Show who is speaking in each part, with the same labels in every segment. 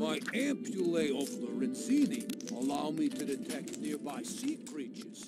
Speaker 1: My ampullae of Lorenzini allow me to detect nearby sea creatures.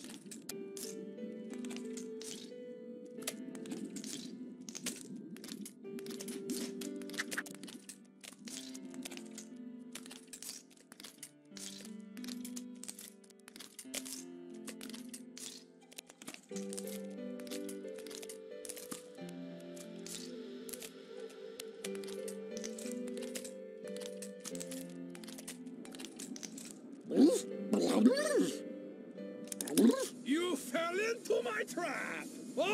Speaker 2: You fell into my trap!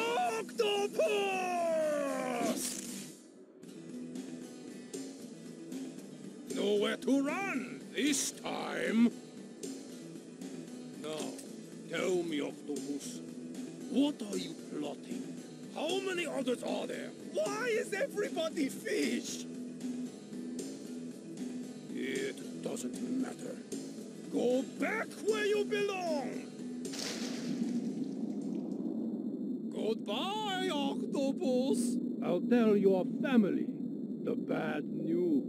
Speaker 2: Octopus! Nowhere to run this time! Now, tell me, Octopus, what are you plotting? How many others are there? Why is everybody fish? It doesn't matter. Go back where you belong! Goodbye, Octopus! I'll tell your family the bad news.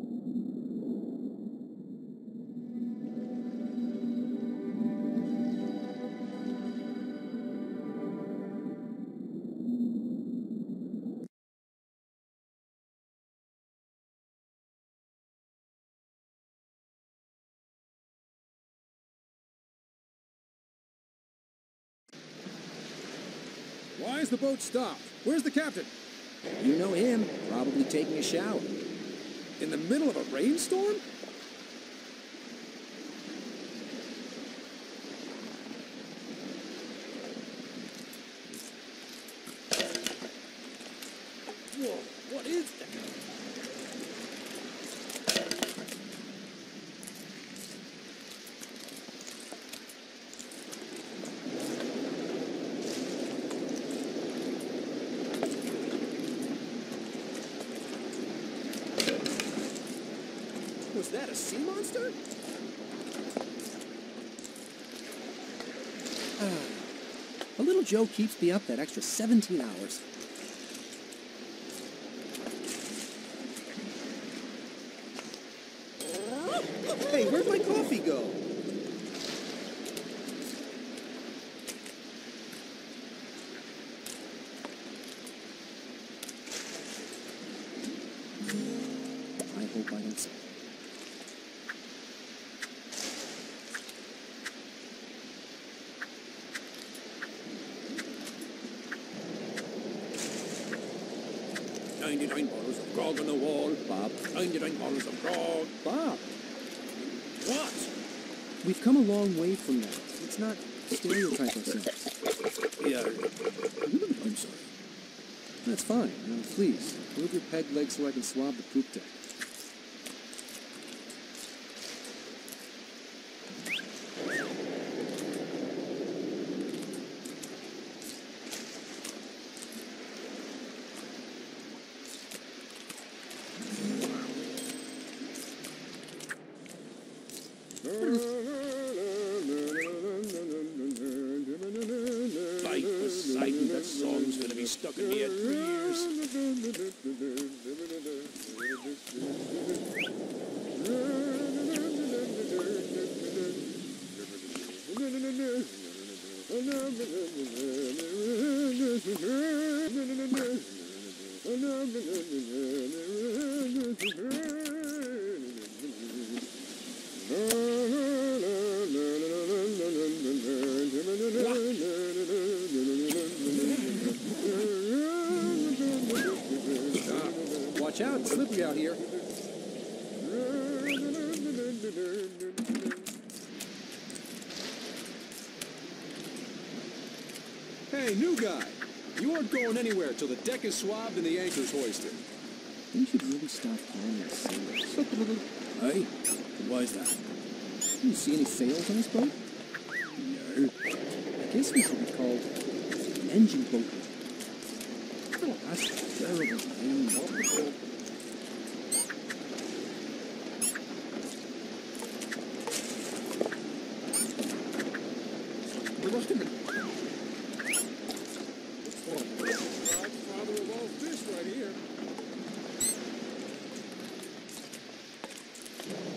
Speaker 3: Why is the boat stopped? Where's the captain?
Speaker 4: You know him, probably taking a shower.
Speaker 3: In the middle of a rainstorm? Whoa, what is that? Was that a sea monster?
Speaker 4: A little Joe keeps me up that extra 17 hours.
Speaker 3: Hey, where'd my coffee go?
Speaker 4: I hope I don't see.
Speaker 1: $99 of grog on the wall.
Speaker 4: Bob.
Speaker 1: $99 of grog.
Speaker 4: Bob,
Speaker 1: What?
Speaker 4: we've come a long way from that. Let's not stereotype ourselves.
Speaker 1: Yeah, I'm sorry.
Speaker 4: That's fine. Now, please, move your peg leg so I can swab the poop deck.
Speaker 1: Fight Poseidon, that song's gonna be stuck in my head for years.
Speaker 4: Watch out, it's slippery out here.
Speaker 3: Hey, new guy! You aren't going anywhere till the deck is swabbed and the anchor's hoisted.
Speaker 4: You should really stop calling us sailors.
Speaker 1: Hey, why is that?
Speaker 4: Do you see any sails on this boat?
Speaker 1: No.
Speaker 4: I guess we should be called an engine boat. Oh, that's terrible name.
Speaker 3: Father of all fish right here.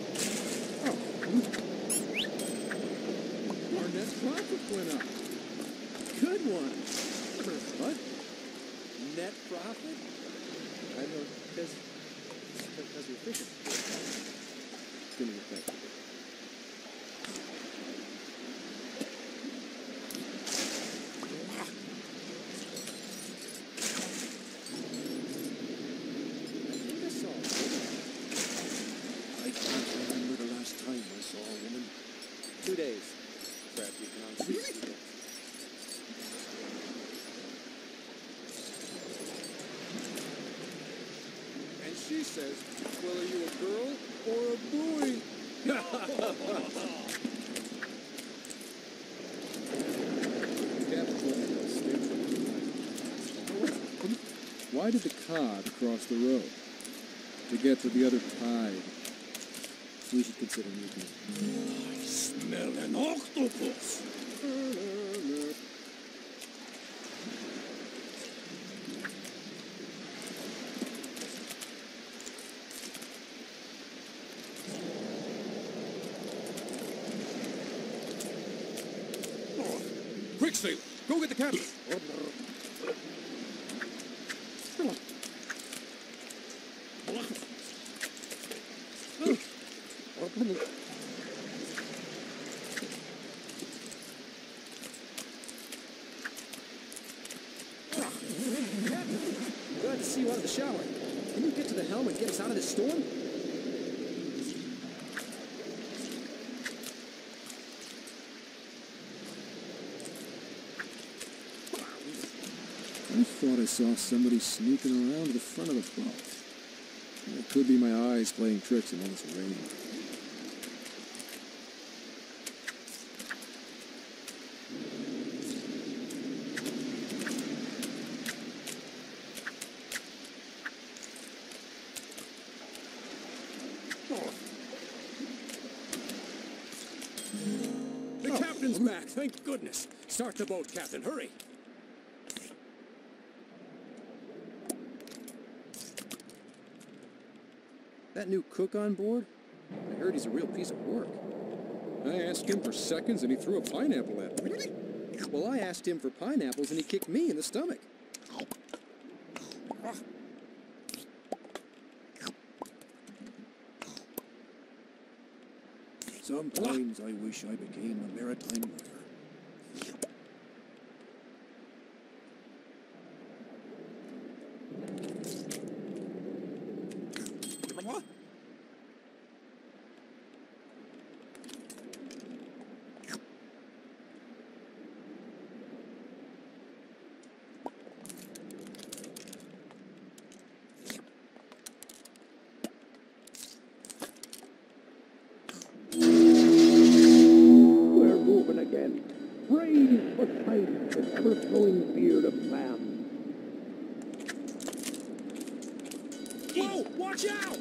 Speaker 3: went up.
Speaker 4: Good one. What? Net profit? I know, because we're fishing. Give me your thing.
Speaker 1: I can't remember the last time I saw a woman.
Speaker 4: 2 days. Perhaps you can unsee it.
Speaker 3: And she says, well, are you a girl or a boy? Why did the cod cross the road? To get to the other tide. We should consider moving.
Speaker 2: I smell an octopus.
Speaker 3: Quick, sailor! Go get the captain!
Speaker 4: Glad to see you out of the shower. Can you get to the helm and get us out of this storm?
Speaker 3: I thought I saw somebody sneaking around to the front of the boat. It could be my eyes playing tricks in all this rain.
Speaker 1: The captain's back, thank goodness. Start the boat, Captain, hurry.
Speaker 4: That new cook on board? I heard he's a real piece of work.
Speaker 3: I asked him for seconds and he threw a pineapple at me.
Speaker 4: Well, I asked him for pineapples and he kicked me in the stomach.
Speaker 1: Sometimes I wish I became a maritime lawyer. We're moving again. Praise for sight, the ever-flowing beard of man. Whoa! Watch out!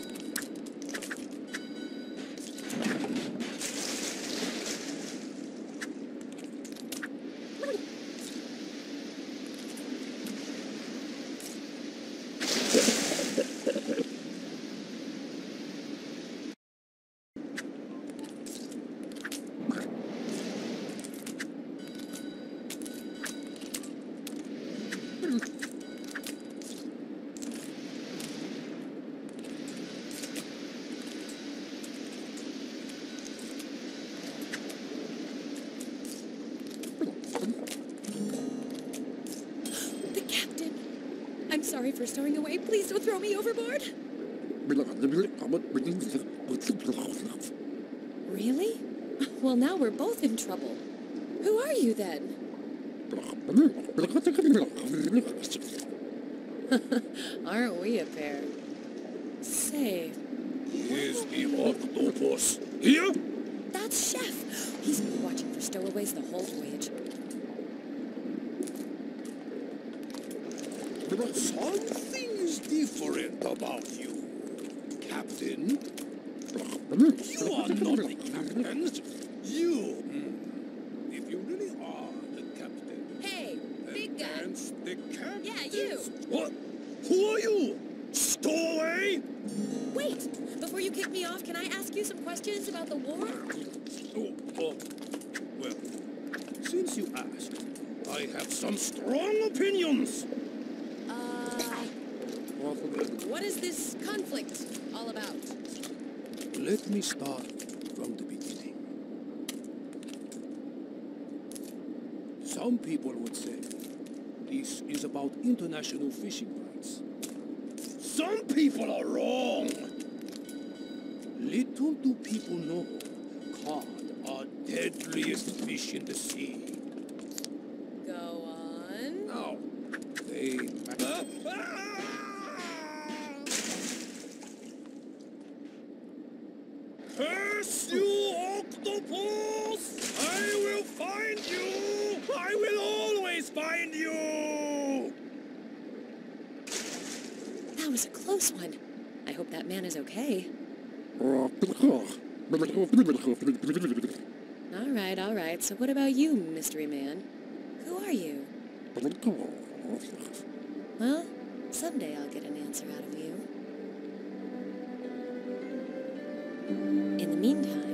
Speaker 5: The captain. I'm sorry for stowing away. Please don't throw me overboard. Really? Well, now we're both in trouble. Who are you then? Aren't we a pair? Say,
Speaker 2: Is the octopus here?
Speaker 5: that's Chef. He's been watching for stowaways the whole voyage.
Speaker 2: Something's different about you, Captain. You are not the captain. You. If you really are the captain.
Speaker 5: Hey, big guy.
Speaker 2: Against the captain.
Speaker 5: Yeah, you.
Speaker 2: What? Who are you? Stowaway?
Speaker 5: Wait, before you kick me off, can I ask you some questions about the war?
Speaker 2: Well, Since you asked, I have some strong opinions.
Speaker 5: What is this conflict all about?
Speaker 2: Let me start from the beginning. Some people would say this is about international fishing rights. Some people are wrong. Little do people know, cod are deadliest fish in the sea.
Speaker 5: Go on.
Speaker 2: Now, they... Curse you, octopus! I will find you! I will always find you!
Speaker 5: That was a close one. I hope that man is okay. All right. So what about you, mystery man? Who are you? Well, someday I'll get an answer out of you. In the meantime,